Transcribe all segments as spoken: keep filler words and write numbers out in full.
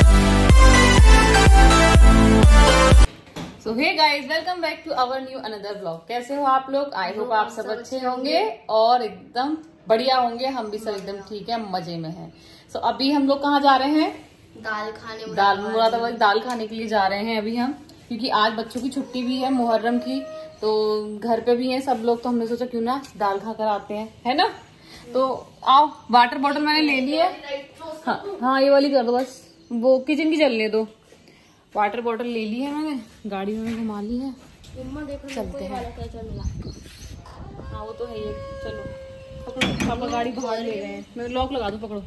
So hey guys, welcome back to our new another blog. कैसे हो आप लोग? आई होप आप सब अच्छे होंगे और एकदम बढ़िया होंगे। हम भी सब एकदम ठीक है, मजे में हैं। सो so, अभी हम लोग कहाँ जा रहे हैं? दाल खाने। दाल मुरादाबादी दाल खाने के लिए जा रहे हैं अभी हम, क्योंकि आज बच्चों की छुट्टी भी है मुहर्रम की, तो घर पे भी हैं सब लोग, तो हमने सोचा क्यों ना दाल खा कर आते हैं, है ना। तो आओ, वाटर बॉटल मैंने ले ली है। हाँ हाँ, ये वाली कर दो बस, वो किचन की चलने दो। वाटर बॉटल ले ली है मैंने, गाड़ी में घुमा ली है। चलते हैं। हाँ वो तो है ये। चलो पकड़ो, पापा गाड़ी बाहर ले रहे हैं, मैं लॉक लगा दूं, पकड़ो।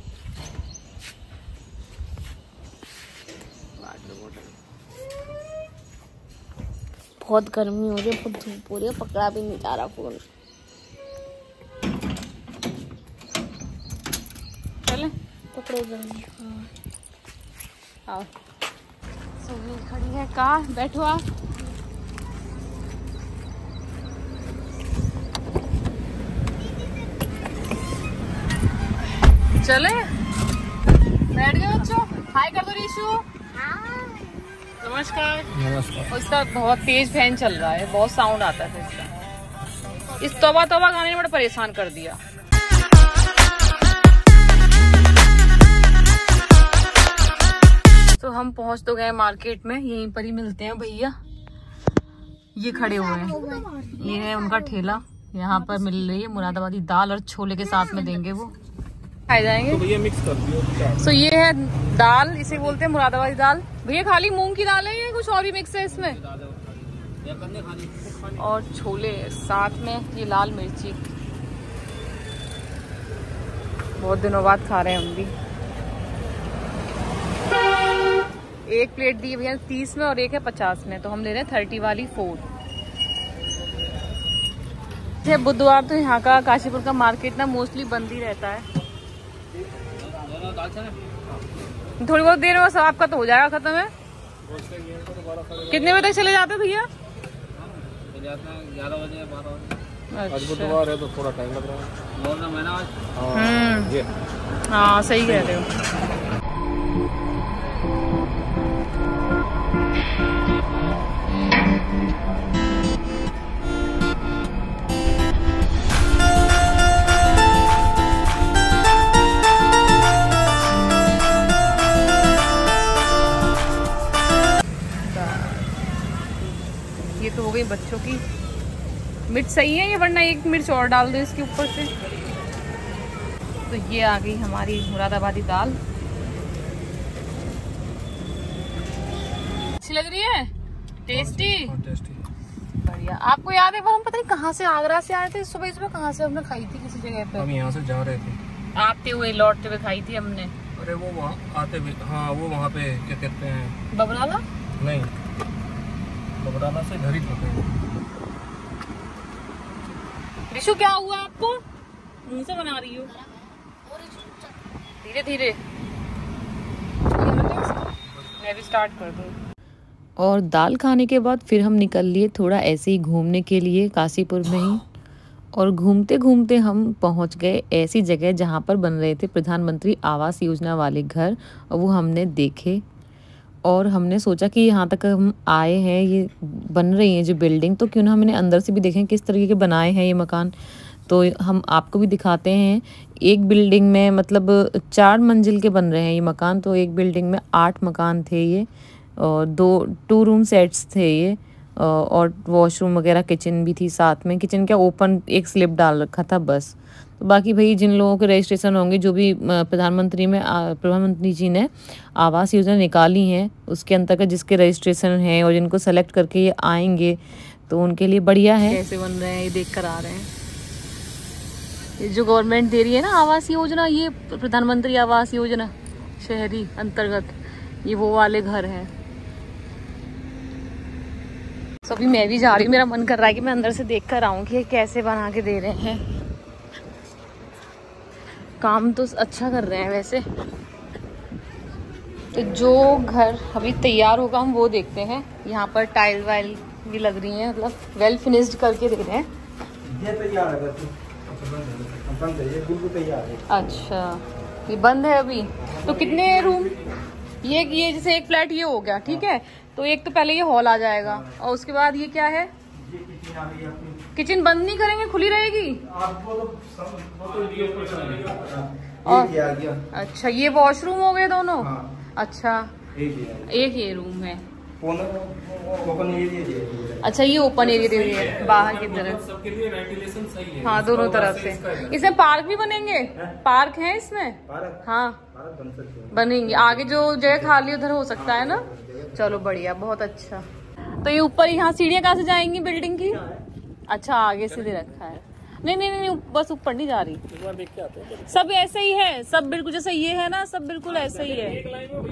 Water bottle. बहुत गर्मी हो रही है, बहुत धूप हो रही है, पकड़ा भी नहीं जा रहा फोन। चले पकड़ो जल्दी। हाँ आओ। सोनी खड़ी है, कार बैठो आप। चले, बैठ गए बच्चों। हाय कर दो रीशु। नमस्कार। नमस्कार। उसका बहुत तेज फैन चल रहा है, बहुत साउंड आता है इसका। इस तौबा तौबा गाने ने बड़ा परेशान कर दिया। तो हम पहुंच तो गए मार्केट में, यहीं पर ही मिलते हैं भैया। ये खड़े हुए हैं, ये है उनका ठेला। यहाँ पर मिल रही है मुरादाबादी दाल और छोले के साथ में देंगे वो, खाए जाएंगे। तो भैया मिक्स कर दियो। सो ये है दाल, इसे बोलते हैं मुरादाबादी दाल। भैया खाली मूंग की दाल है या कुछ और भी मिक्स है इसमें? और छोले साथ में, ये लाल मिर्ची। बहुत दिनों बाद खा रहे हैं हम भी। एक प्लेट दी भैया तीस में और एक है पचास में, तो हम ले रहे हैं थर्टी वाली फोर। बुधवार तो यहाँ का काशीपुर का मार्केट ना मोस्टली बंद ही रहता है। थोड़ी बहुत देर में सब आपका तो हो जाएगा खत्म है। कितने बजे तक चले जाते हो भैया? ग्यारह बजे बारह बजे। आज बुधवार है तो थोड़ा टाइम लग रहा है। हाँ सही कह रहे हो। ये तो हो गई बच्चों की। मिर्च सही है ये, वरना एक मिर्च और डाल दो इसके ऊपर से। तो ये आ गई हमारी मुरादाबादी दाल। अच्छी लग रही है, टेस्टी बढ़िया। आपको याद है वो हम पता नहीं कहाँ से, आगरा से आए थे सुबह सुबह। कहाँ से हमने खाई थी? किसी जगह पे हम यहाँ से जा रहे थे, आते हुए लौटते हुए खाई थी हमने। अरे वो वहाँ आते हुए, हाँ वो वहाँ पे क्या कहते हैं, बबराला? नहीं, बबराला से घर ही पहुंचे। ऋषु क्या हुआ आपको? मुंह से बना रही हो? धीरे धीरे, मैं भी स्टार्ट कर दूं। और दाल खाने के बाद फिर हम निकल लिए थोड़ा ऐसे ही घूमने के लिए काशीपुर में ही। और घूमते घूमते हम पहुंच गए ऐसी जगह जहां पर बन रहे थे प्रधानमंत्री आवास योजना वाले घर, और वो हमने देखे। और हमने सोचा कि यहाँ तक हम आए हैं, ये बन रही है जो बिल्डिंग, तो क्यों ना हमने अंदर से भी देखें किस तरीके के बनाए हैं ये मकान। तो हम आपको भी दिखाते हैं। एक बिल्डिंग में मतलब चार मंजिल के बन रहे हैं ये मकान, तो एक बिल्डिंग में आठ मकान थे ये, और दो टू रूम सेट्स थे ये, और वॉशरूम वगैरह, किचन भी थी साथ में। किचन क्या ओपन एक स्लिप डाल रखा था बस। तो बाकी भाई जिन लोगों के रजिस्ट्रेशन होंगे, जो भी प्रधानमंत्री में प्रधानमंत्री जी ने आवास योजना निकाली है उसके अंतर्गत जिसके रजिस्ट्रेशन है और जिनको सेलेक्ट करके ये आएंगे, तो उनके लिए बढ़िया है। कैसे बन रहे हैं ये देख कर आ रहे हैं। ये जो गवर्नमेंट दे रही है ना आवास योजना, ये प्रधानमंत्री आवास योजना शहरी अंतर्गत, ये वो वाले घर हैं। तो अभी मैं भी जा रही हूँ, मेरा मन कर रहा है कि मैं अंदर से देख कर आऊँ कि कैसे बना के दे रहे हैं। काम तो अच्छा कर रहे हैं वैसे। तो जो घर अभी तैयार होगा हम वो देखते हैं। यहाँ पर टाइल वाइल भी लग रही हैं, मतलब वेल फिनिश्ड करके दे रहे हैं। ये तैयार है, बंद है, ये बिल्कुल तैयार है। अच्छा, ये बंद है अभी। तो कितने रूम? ये ये जैसे एक फ्लैट ये हो गया, ठीक है। तो एक तो पहले ये हॉल आ जाएगा और उसके बाद ये क्या है, किचन बंद नहीं करेंगे, खुली रहेगी। और अच्छा ये वॉशरूम हो गए दोनों। अच्छा एक ये रूम है। अच्छा ये ओपन एरिया दे दिया है बाहर की तरफ, सबके लिए वेंटिलेशन सही है। हाँ दोनों तरफ से। इसमें पार्क भी बनेंगे, पार्क है इसमें। हाँ बनेंगे, आगे जो जगह खाली उधर हो सकता है ना। चलो बढ़िया, बहुत अच्छा। तो ये ऊपर यहाँ सीढ़ियाँ कहाँ से जाएंगी बिल्डिंग की? अच्छा आगे से दे रखा है। नहीं नहीं नहीं बस ऊपर नहीं जा रही, सब ऐसे ही है, सब बिल्कुल जैसे ये है ना, सब बिल्कुल ऐसे ही है।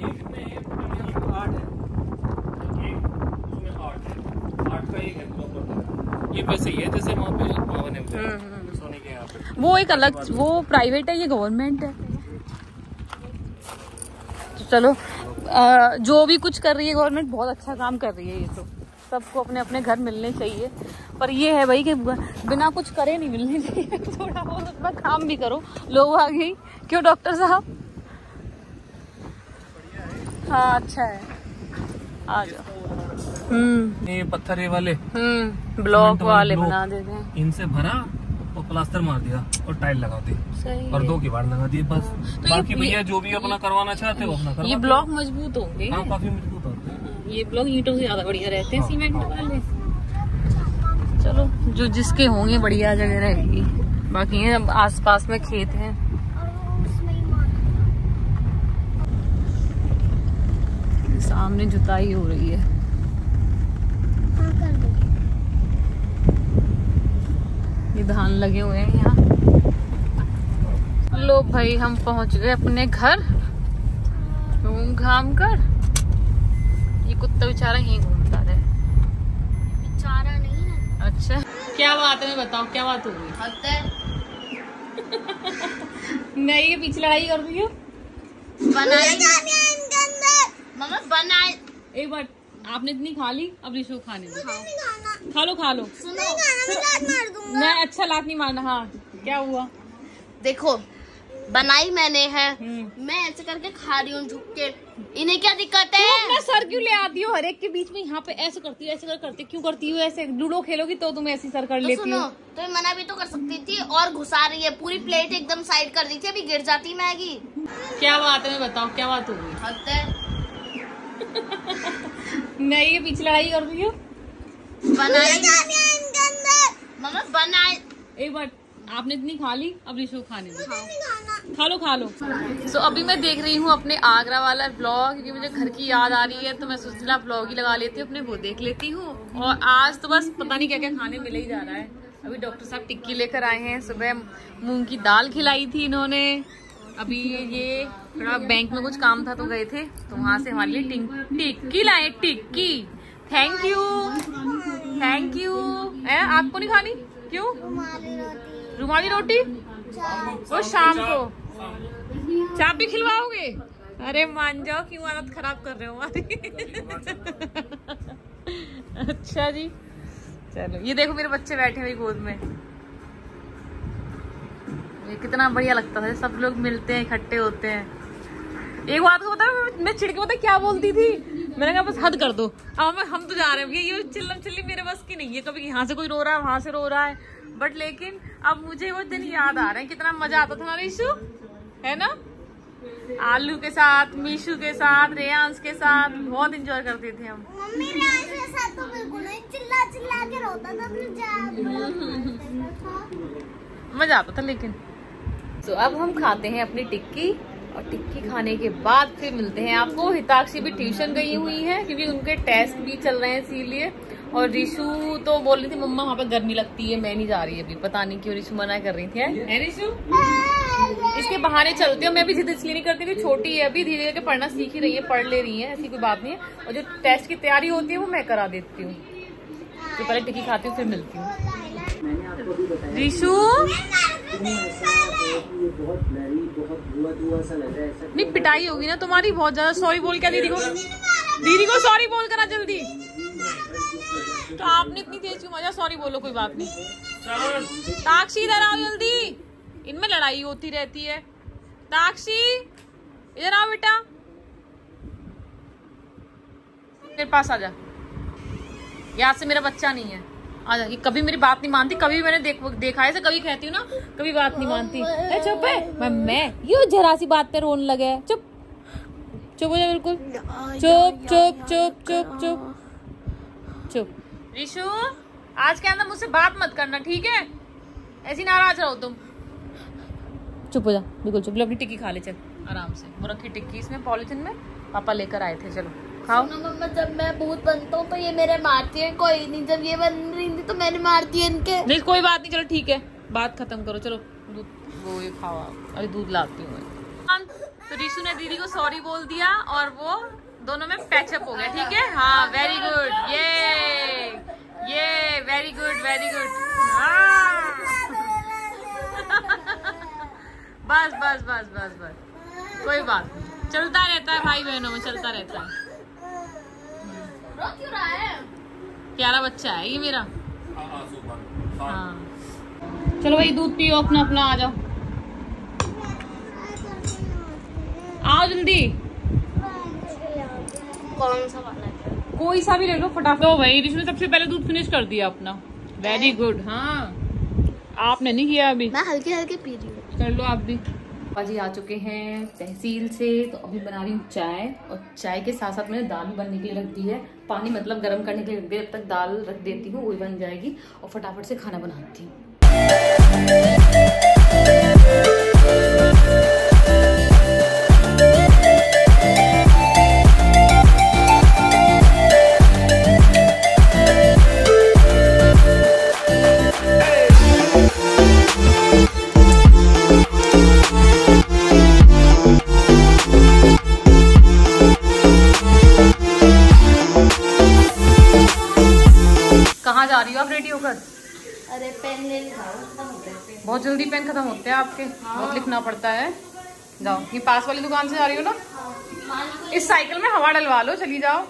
ये पैसे ही है जैसे वहाँ पे भवन है सोने के यहाँ पे। वो एक अलग, वो प्राइवेट है, ये गवर्नमेंट है। तो चलो आ, जो भी कुछ कर रही है गवर्नमेंट बहुत अच्छा काम कर रही है। ये तो सबको अपने अपने घर मिलने चाहिए, पर ये है भाई कि बिना कुछ करे नहीं मिलने चाहिए। थोड़ा बहुत अपना काम भी करो। लोग आ गई क्यों डॉक्टर साहब? हाँ अच्छा है, आ जाओ। हम्म ये पत्थर वाले हम्म ब्लॉक वाले बना देते हैं। इनसे भरा और प्लास्टर मार दिया और टाइल लगा दी और दो किवाड़ लगा दिए बस। तो बाकी भैया जो भी अपना करवाना चाहते हो अपना करवा। ये ब्लॉक मजबूत होंगे। हाँ काफी मजबूत होते हैं ये ब्लॉक, ईंटों से ज्यादा बढ़िया रहते हैं सीमेंट वाले। चलो जो जिसके होंगे बढ़िया जगह रहेगी। बाकी है आसपास में खेत हैं। सामने जुताई हो रही है। ये धान लगे हुए हैं यहाँ। लो भाई हम पहुंच गए अपने घर घूम घाम कर। ये कुत्ता बेचारा यहीं घूमता रहे। बेचारा नहीं है। अच्छा क्या बात है, मैं बताओ क्या बात हो गई? नहीं ये पीछे लड़ाई कर रही हो। बनाई मम्मा बनाई। एक बार आपने इतनी खा ली, अब रिशु खाने दो। खा लो खा लो। सुनो मैं अच्छा लात नहीं मारना। हाँ क्या हुआ? देखो बनाई मैंने है, मैं ऐसे करके खा रही हूँ झुक के। इन्हें क्या दिक्कत है? अपना सर क्यों ले आती हो हर एक के बीच में? यहाँ पे ऐसे करती हो, ऐसे कर करती क्यों करती हो? ऐसे लूडो खेलोगी तो तुम ऐसी सर कर तो लेती सुनो, हो। तो मना भी तो कर सकती थी। और घुसा रही है पूरी प्लेट एकदम साइड कर दी थी, अभी गिर जाती मैगी। क्या बात है, मैं बताओ क्या बात हो गई? हद है। नहीं ये पीछे लड़ाई कर रही हो। बनाई मम्मा बनाई। एक बार आपने इतनी खा ली, अब रिशु खाने दो। खा लो खा लो। सो so, अभी मैं देख रही हूँ अपने आगरा वाला ब्लॉग, क्योंकि मुझे घर की याद आ रही है तो मैं सोचती ब्लॉग ही लगा लेती हूँ अपने, वो देख लेती हूँ। और आज तो बस पता नहीं क्या क्या खाने मिले ही जा रहा है। अभी डॉक्टर साहब टिक्की लेकर आए हैं, सुबह मूंग की दाल खिलाई थी इन्होंने। अभी ये थोड़ा बैंक में कुछ काम था तो गए थे, तो वहाँ से हमारे लिए टिक्की लाए। Tikki thank you thank you. आपको नहीं खानी? क्यों? रुमाली रोटी वो शाम को चाप भी खिलवाओगे? अरे मान जाओ, क्यों आदत खराब कर रहे हो हमारी। अच्छा जी चलो। ये देखो मेरे बच्चे बैठे हुए गोद में, ये कितना बढ़िया लगता था। सब लोग मिलते हैं, इकट्ठे होते हैं। एक बात को पता है, मैं छिड़के पता क्या बोलती थी? मैंने कहा बस हद कर दो, अब हम तो जा रहे हैं। ये चिल्लम चिल्ली मेरे बस की नहीं है। कभी यहाँ से कोई रो रहा है, वहां से रो रहा है, बट लेकिन अब मुझे वो दिन याद आ रहे हैं। कितना मजा आता था ना रिशु, है ना? आलू के साथ, मीशू के साथ, रेयांश के साथ बहुत एंजॉय करते थे हम। मम्मी रेयांश के साथ तो बिल्कुल नहीं, चिल्ला चिल्ला के रोता था। मजा आता था लेकिन। तो अब हम खाते हैं अपनी टिक्की, और टिक्की खाने के बाद फिर मिलते हैं आपको। हिताक्षी भी ट्यूशन गई हुई है क्योंकि उनके टेस्ट भी चल रहे हैं इसीलिए। और रिशु तो बोल रही थी मम्मा वहाँ पे गर्मी लगती है, मैं नहीं जा रही अभी। पता नहीं क्यों रिशु मना कर रही थी। है रिशु? इसके बहाने चलते हो। मैं भी जिद इसलिए नहीं करती थी, छोटी है अभी, धीरे धीरे पढ़ना सीख ही रही है, पढ़ ले रही है, ऐसी कोई बात नहीं है। और जो टेस्ट की तैयारी होती है वो मैं करा देती हूँ। तो पहले टिक्की खाती हूँ फिर मिलती हूँ। रिशु नहीं पिटाई होगी ना तुम्हारी बहुत ज्यादा। सॉरी बोल क्या दीदी को, दीदी को सॉरी बोल कर जल्दी। तो आपने इतनी तेज क्यों मजा? सॉरी बोलो, कोई बात नहीं। ताक्षी इधर आओ जल्दी, इनमें लड़ाई होती रहती है। ताक्षी इधर आओ बेटा। मेरे पास आ जा, यहाँ से मेरा बच्चा नहीं है, आ जा। ये कभी मेरी बात नहीं मानती, कभी मैंने देख, देखा है, कभी कहती हूँ ना, कभी बात नहीं मानती। ए, चुप है, मैं ये जरा सी बात पे रोने लगे। चुप चुप हो जा, बिल्कुल चुप चुप चुप चुप चुप चुप। रिशु आज के अंदर मुझसे बात मत करना, ठीक है? ऐसी नाराज रहो तुम। चुप हो जा, बिल्कुल चुप। अपनी टिक्की खा ले, चल आराम से। वो रखी टिक्की इसमें पॉलिथीन में, पापा लेकर आए थे, चलो खाओ। मम्मा जब मैं भूत बनता हूँ तो ये मेरे मारती है, कोई नहीं। जब ये बन रही थी तो मैंने मारती है इनके। नहीं कोई बात नहीं, चलो ठीक है, बात खत्म करो, चलो दूध वो ये खाओ आप। अरे दूध लाती हूँ। तो रिशु ने दीदी को सॉरी बोल दिया और वो दोनों में पैचअप हो गया, ठीक है? हाँ वेरी गुड, ये ये वेरी गुड वेरी गुड। बस बस बस बस बस, कोई बात नहीं, चलता रहता है भाई बहनों में, चलता रहता है। रो क्यों रहा है? प्यारा बच्चा है ये मेरा। हाँ चलो भाई दूध पियो अपना अपना, आ जाओ आओ जल्दी। कौन सा वाला है? कोई सा भी ले लो फटाफट। तो भाई रिशु ने सबसे पहले दूध फिनिश कर दिया अपना, वेरी गुड। हाँ आपने नहीं किया अभी, मैं हल्के हल्के पी रही हूँ। कर लो आप भी। पाजी आ चुके हैं तहसील से, तो अभी बना रही हूँ चाय, और चाय के साथ साथ मैंने दाल भी बनने के लिए रख दी है। पानी मतलब गर्म करने के लिए रख दिया, जब तक दाल रख देती हूँ वही बन जाएगी, और फटाफट से खाना बनाती हूँ। कहाँ जा रही हो आप रेडी होकर? अरे पेन ले लो, बहुत जल्दी पेन खत्म होते हैं आपके। हाँ। बहुत लिखना पड़ता है। जाओ, ये पास वाली दुकान से जा रही हो ना? हाँ। इस साइकिल में हवा डलवा लो, चली जाओ।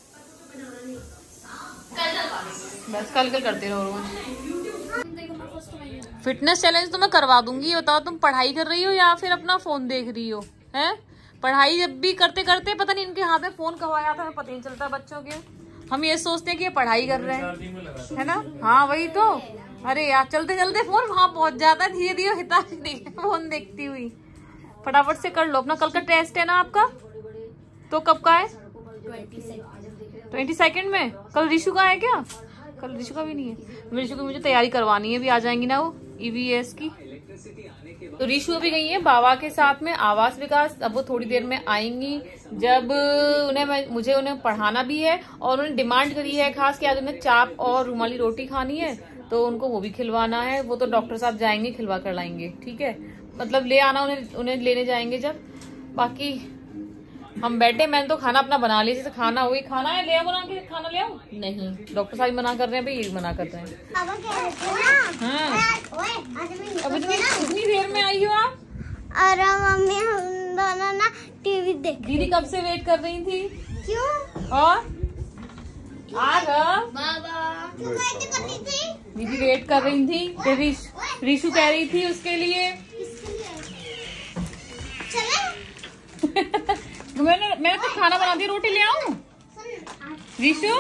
बस कल कल करते रहो रोज। फिटनेस चैलेंज तो मैं करवा दूंगी। बताओ तुम पढ़ाई कर रही हो या फिर अपना फोन देख रही हो? हैं पढ़ाई जब भी करते करते पता नहीं इनके हाथ में फोन कब आ जाता है, पता नहीं चलता बच्चों के। हम ये सोचते हैं कि ये पढ़ाई कर रहे हैं, है ना? हाँ वही तो। अरे यार चलते चलते फोन वहां पहुंच जाता है, धीरे धीरे हिता फोन देखती हुई। फटाफट से कर लो अपना, कल का टेस्ट है ना आपका? तो कब का है? ट्वेंटी सेकेंड में। कल रिशु का है क्या? कल रिशु का भी नहीं है। रिशु की मुझे तैयारी करवानी है, भी आ जाएंगी ना वो ईवीएस की। तो रिशु अभी गई है बाबा के साथ में आवास विकास। अब वो थोड़ी देर में आएंगी, जब उन्हें मुझे उन्हें पढ़ाना भी है, और उन्हें डिमांड करी है खास कि आज उन्हें चाप और रुमाली रोटी खानी है, तो उनको वो भी खिलवाना है। वो तो डॉक्टर साहब जाएंगे खिलवा कर लाएंगे, ठीक है? मतलब ले आना उन्हें, उन्हें लेने जाएंगे जब। बाकी हम बैठे, मैंने तो खाना अपना बना लिया। जैसे खाना वही खाना है, ले आओ बना के खाना ले आओ। नहीं डॉक्टर साहब मना कर रहे हैं भाई, ये मना कर रहे हैं। हाँ अभी तो इतनी देर में आई हो आप? अरे मम्मी हम दोनों ना टीवी देख। दीदी कब से वेट कर रही थी। क्यों? और आ बाबा दीदी वेट कर रही थी, फिर रिश, रिशु कह रही थी उसके लिए। मैंने मैंने तो खाना बना दिया, रोटी ले आऊं रिशु?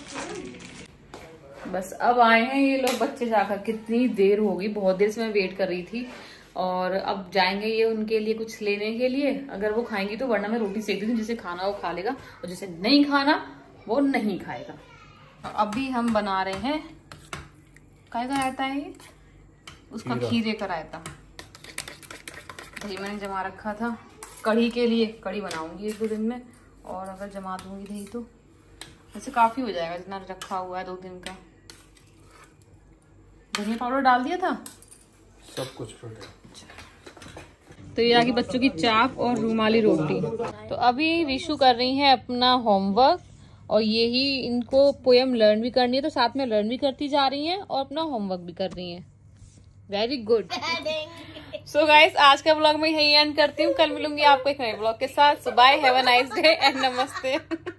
बस अब आए हैं ये लोग बच्चे जाकर। कितनी देर हो गई, बहुत देर से मैं वेट कर रही थी। और अब जाएंगे ये उनके लिए कुछ लेने के लिए, अगर वो खाएंगी तो, वरना मैं रोटी सेक दूंगी। जिसे खाना वो खा लेगा, और जिसे नहीं खाना वो नहीं खाएगा। अभी हम बना रहे हैं, काय का रायता है ये? उसका खीरे का रायता। दही मैंने जमा रखा था कढ़ी के लिए, कढ़ी बनाऊंगी एक दो दिन में। और अगर जमा दूंगी दही तो वैसे काफी हो जाएगा, जितना रखा हुआ है दो दिन का। धनिया पाउडर डाल दिया था, सब कुछ। तो ये आगे बच्चों की चाप और रुमाली रोटी। तो अभी रिशु कर रही है अपना होमवर्क, और यही इनको पोएम लर्न भी करनी है, तो साथ में लर्न भी करती जा रही हैं और अपना होमवर्क भी कर रही हैं। Very good. सो गाइस आज का ब्लॉग मैं यही एंड करती हूँ। कल मिलूंगी आपको एक नए ब्लॉग के साथ। So bye, have a nice day and नमस्ते।